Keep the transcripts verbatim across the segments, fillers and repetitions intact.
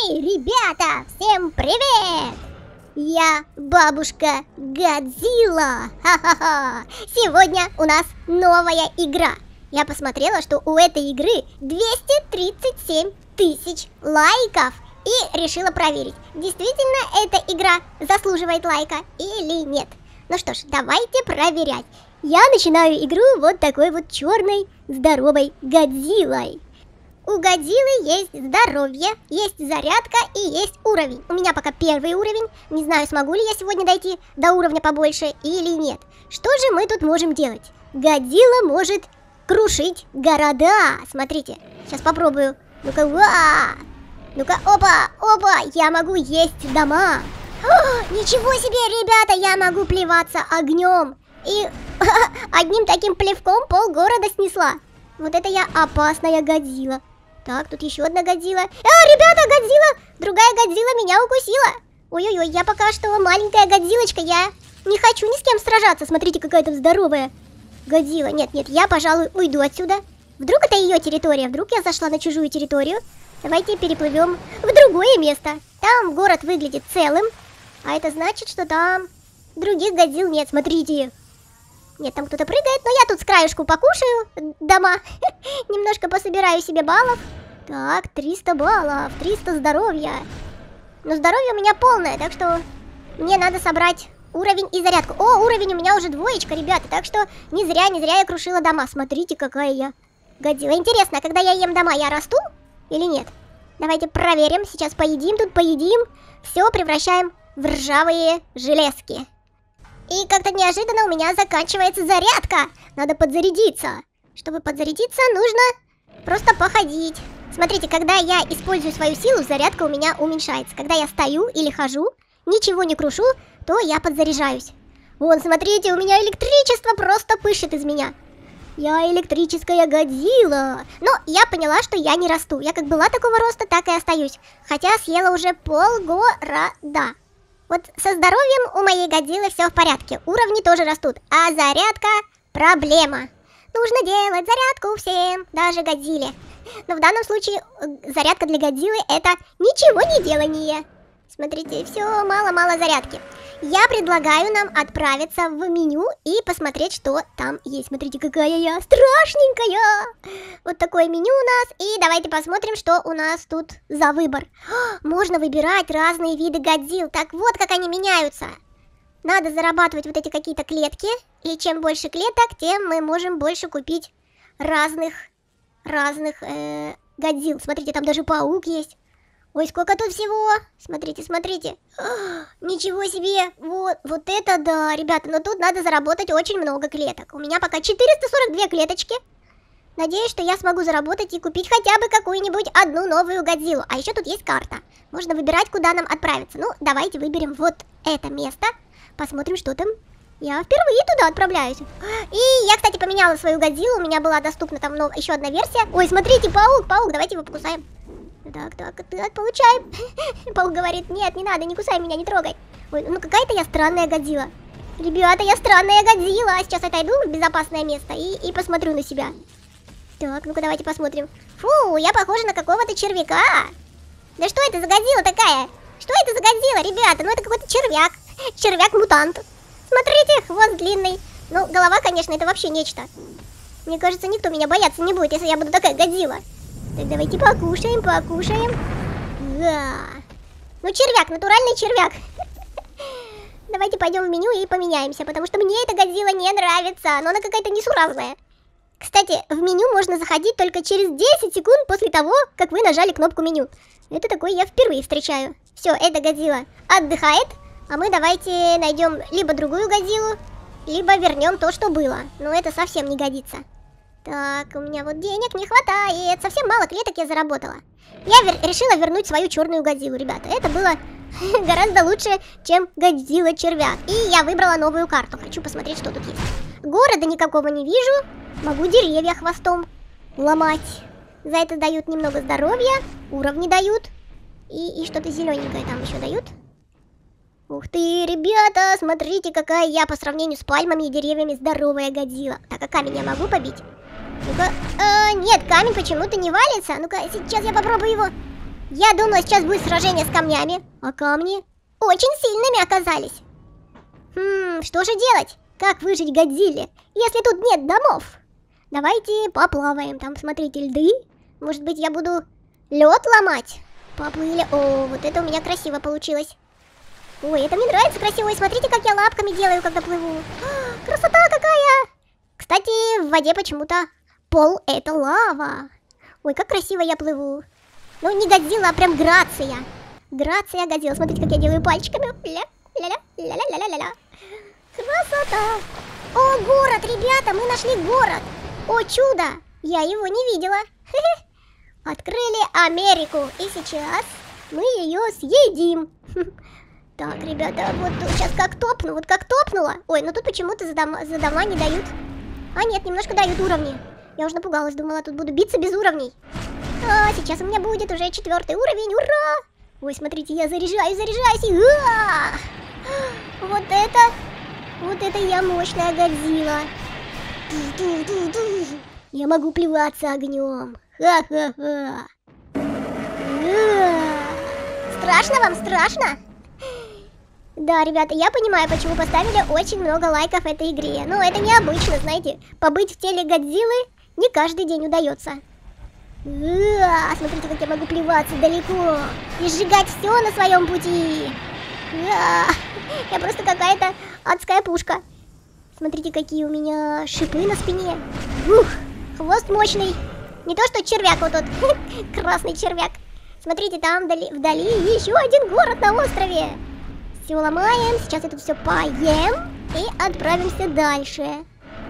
Эй, ребята, всем привет! Я бабушка Годзилла. Ха-ха-ха. Сегодня у нас новая игра. Я посмотрела, что у этой игры двести тридцать семь тысяч лайков. И решила проверить, действительно эта игра заслуживает лайка или нет. Ну что ж, давайте проверять. Я начинаю игру вот такой вот черной здоровой Годзиллой. У Годзиллы есть здоровье, есть зарядка и есть уровень. У меня пока первый уровень. Не знаю, смогу ли я сегодня дойти до уровня побольше или нет. Что же мы тут можем делать? Годзилла может крушить города. Смотрите, сейчас попробую. Ну-ка, ва! Ну-ка, опа, опа, я могу есть дома. О, ничего себе, ребята, я могу плеваться огнем. И одним таким плевком полгорода снесла. Вот это я опасная Годзилла. Так, тут еще одна Годзилла. А, ребята, Годзилла! Другая Годзилла меня укусила. Ой-ой-ой, я пока что маленькая Годзиллочка. Я не хочу ни с кем сражаться. Смотрите, какая там здоровая Годзилла. Нет, нет, я, пожалуй, уйду отсюда. Вдруг это ее территория. Вдруг я зашла на чужую территорию. Давайте переплывем в другое место. Там город выглядит целым. А это значит, что там других Годзилл нет. Смотрите. Нет, там кто-то прыгает, но я тут с краешку покушаю дома. Немножко пособираю себе баллов. Так, триста баллов, триста здоровья. Но здоровье у меня полное, так что мне надо собрать уровень и зарядку. О, уровень у меня уже двоечка, ребята, так что не зря, не зря я крушила дома. Смотрите, какая я Годзилла. Интересно, когда я ем дома, я расту или нет? Давайте проверим. Сейчас поедим, тут поедим. Все превращаем в ржавые железки. И как-то неожиданно у меня заканчивается зарядка. Надо подзарядиться. Чтобы подзарядиться, нужно просто походить. Смотрите, когда я использую свою силу, зарядка у меня уменьшается. Когда я стою или хожу, ничего не крушу, то я подзаряжаюсь. Вон, смотрите, у меня электричество просто пышет из меня. Я электрическая Годзилла. Но я поняла, что я не расту. Я как была такого роста, так и остаюсь. Хотя съела уже полгорода. Вот со здоровьем у моей Годзиллы все в порядке. Уровни тоже растут. А зарядка – проблема. Нужно делать зарядку всем, даже Годзилле. Но в данном случае зарядка для Годзиллы – это ничего не делание. Смотрите, все мало-мало зарядки. Я предлагаю нам отправиться в меню и посмотреть, что там есть. Смотрите, какая я страшненькая. Вот такое меню у нас. И давайте посмотрим, что у нас тут за выбор. Можно выбирать разные виды Годзилл. Так вот, как они меняются. Надо зарабатывать вот эти какие-то клетки. И чем больше клеток, тем мы можем больше купить разных, разных э, Годзилл. Смотрите, там даже паук есть. Ой, сколько тут всего! Смотрите, смотрите. О, ничего себе! Вот, вот это да, ребята, но тут надо заработать очень много клеток. У меня пока четыреста сорок две клеточки. Надеюсь, что я смогу заработать и купить хотя бы какую-нибудь одну новую Годзиллу. А еще тут есть карта. Можно выбирать, куда нам отправиться. Ну, давайте выберем вот это место. Посмотрим, что там. Я впервые туда отправляюсь. И я, кстати, поменяла свою Годзиллу. У меня была доступна там ну, еще одна версия. Ой, смотрите, паук, паук, давайте его покусаем. Так, так, так, получаем. Паук говорит, нет, не надо, не кусай меня, не трогай. Ой, ну какая-то я странная Годзилла. Ребята, я странная Годзилла. Сейчас отойду в безопасное место и, и посмотрю на себя. Так, ну-ка давайте посмотрим. Фу, я похожа на какого-то червяка. Да что это за Годзилла такая? Что это за Годзилла, ребята? Ну это какой-то червяк. Червяк-мутант. Смотрите, хвост длинный. Ну, голова, конечно, это вообще нечто. Мне кажется, никто меня бояться не будет, если я буду такая Годзилла. Так, давайте покушаем, покушаем. Да. Ну, червяк, натуральный червяк. Давайте пойдем в меню и поменяемся, потому что мне эта Годзилла не нравится. Но она какая-то несуразная. Кстати, в меню можно заходить только через десять секунд после того, как вы нажали кнопку меню. Это такое я впервые встречаю. Все, эта Годзилла отдыхает. А мы давайте найдем либо другую Годзиллу, либо вернем то, что было. Но это совсем не годится. Так, у меня вот денег не хватает. Совсем мало клеток я заработала. Я вер решила вернуть свою черную Годзиллу, ребята. Это было гораздо лучше, чем Годзилла червяк. И я выбрала новую карту. Хочу посмотреть, что тут есть. Города никакого не вижу. Могу деревья хвостом ломать. За это дают немного здоровья. Уровни дают. И, и что-то зелененькое там еще дают. Ух ты, ребята, смотрите, какая я по сравнению с пальмами и деревьями здоровая Годзилла. Так, а камень я могу побить? Ну-ка, а, нет, камень почему-то не валится. Ну-ка, сейчас я попробую его Я думала, сейчас будет сражение с камнями, а камни очень сильными оказались. Хм, что же делать? Как выжить Годзилле, если тут нет домов? Давайте поплаваем. Там, смотрите, льды. Может быть, я буду лед ломать? Поплыли. О, вот это у меня красиво получилось. Ой, это мне нравится красиво. И смотрите, как я лапками делаю, когда плыву. А, красота какая! Кстати, в воде почему-то пол — это лава. Ой, как красиво я плыву. Ну, не Годзилла, а прям Грация. Грация Годзилла. Смотрите, как я делаю пальчиками. Ля-ля-ля-ля-ля-ля-ля-ля. Красота! О, город, ребята, мы нашли город. О, чудо! Я его не видела. Открыли Америку. И сейчас мы ее съедим. Так, ребята, вот сейчас как топну, вот как топнула. Ой, ну тут почему-то за дома, за дома не дают. А нет, немножко дают уровни. Я уже напугалась, думала, тут буду биться без уровней. А, сейчас у меня будет уже четвертый уровень, ура! Ой, смотрите, я заряжаюсь, заряжаюсь и... А! Вот это, вот это я мощная Годзилла. Я могу плеваться огнем. Ха-ха-ха. Страшно вам, страшно? Да, ребята, я понимаю, почему поставили очень много лайков этой игре. Но это необычно, знаете. Побыть в теле Годзиллы не каждый день удается. А, смотрите, как я могу плеваться далеко и сжигать все на своем пути. А, я просто какая-то адская пушка. Смотрите, какие у меня шипы на спине. Ух, хвост мощный. Не то, что червяк вот тот, красный червяк. Смотрите, там вдали, вдали еще один город на острове. Все ломаем, сейчас это все поем и отправимся дальше.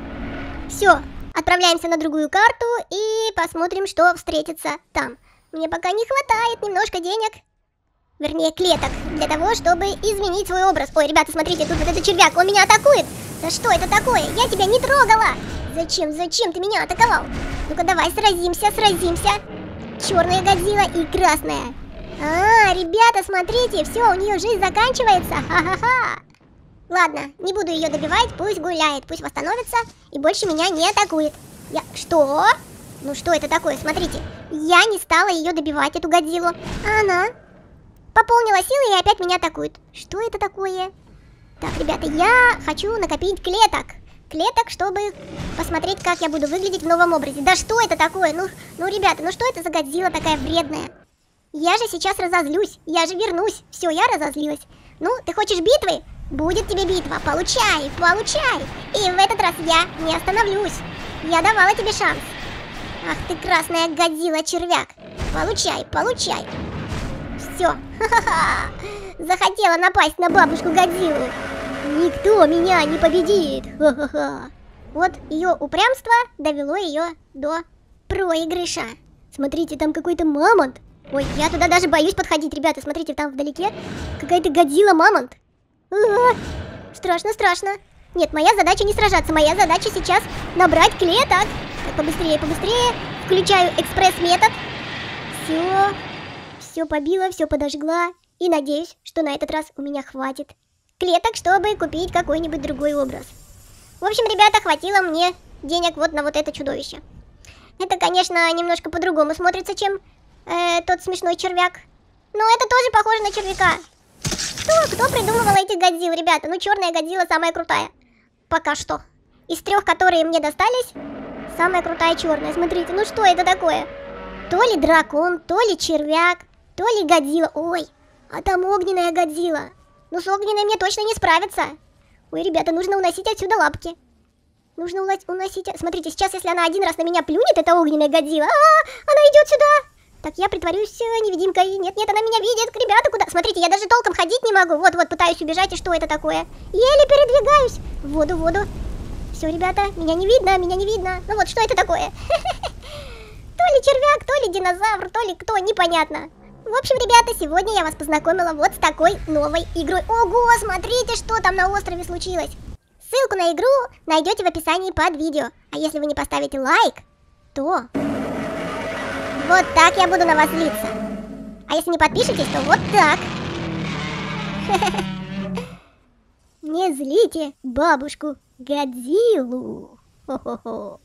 Все, отправляемся на другую карту и посмотрим, что встретится там. Мне пока не хватает немножко денег, вернее клеток, для того, чтобы изменить свой образ. Ой, ребята, смотрите, тут вот этот червяк, он меня атакует. Да что это такое? Я тебя не трогала. Зачем, зачем ты меня атаковал? Ну-ка давай сразимся, сразимся. Черная Годзилла и красная. А, ребята, смотрите, все, у нее жизнь заканчивается. Ха-ха-ха. Ладно, не буду ее добивать, пусть гуляет, пусть восстановится и больше меня не атакует. Я... Что? Ну что это такое? Смотрите, я не стала ее добивать, эту Годзиллу. А она пополнила силы и опять меня атакует. Что это такое? Так, ребята, я хочу накопить клеток. Клеток, чтобы посмотреть, как я буду выглядеть в новом образе. Да что это такое? Ну, ну, ребята, ну что это за Годзилла такая вредная? Я же сейчас разозлюсь, я же вернусь. Все, я разозлилась. Ну, ты хочешь битвы? Будет тебе битва. Получай, получай. И в этот раз я не остановлюсь. Я давала тебе шанс. Ах ты, красная Годзилла, червяк. Получай, получай. Все. Ха-ха-ха. Захотела напасть на бабушку Годзиллу. Никто меня не победит. Ха-ха-ха. Вот ее упрямство довело ее до проигрыша. Смотрите, там какой-то мамонт. Ой, я туда даже боюсь подходить, ребята. Смотрите, там вдалеке какая-то Годзилла-мамонт. А-а-а. Страшно, страшно. Нет, моя задача не сражаться. Моя задача сейчас набрать клеток. Так, побыстрее, побыстрее. Включаю экспресс-метод. Все. Все побила, все подожгла. И надеюсь, что на этот раз у меня хватит клеток, чтобы купить какой-нибудь другой образ. В общем, ребята, хватило мне денег вот на вот это чудовище. Это, конечно, немножко по-другому смотрится, чем э, тот смешной червяк. Но это тоже похоже на червяка. Кто, кто придумывал этих Годзилл, ребята? Ну, черная Годзилла самая крутая. Пока что. Из трех, которые мне достались, самая крутая черная. Смотрите, ну что это такое? То ли дракон, то ли червяк, то ли Годзилла. Ой, а там огненная Годзилла. Ну, с огненной мне точно не справиться. Ой, ребята, нужно уносить отсюда лапки. Нужно уносить... Смотрите, сейчас, если она один раз на меня плюнет, это огненная Годзилла. А, она идет сюда. Так, я притворюсь невидимкой. Нет, нет, она меня видит. Ребята, куда? Смотрите, я даже толком ходить не могу. Вот-вот, пытаюсь убежать. И что это такое? Еле передвигаюсь. В воду, в воду. Все, ребята, меня не видно, меня не видно. Ну вот, что это такое? То ли червяк, то ли динозавр, то ли кто, непонятно. В общем, ребята, сегодня я вас познакомила вот с такой новой игрой. Ого, смотрите, что там на острове случилось. Ссылку на игру найдете в описании под видео. А если вы не поставите лайк, то... вот так я буду на вас злиться. А если не подпишетесь, то вот так. Не злите бабушку Годзиллу. Хо-хо-хо.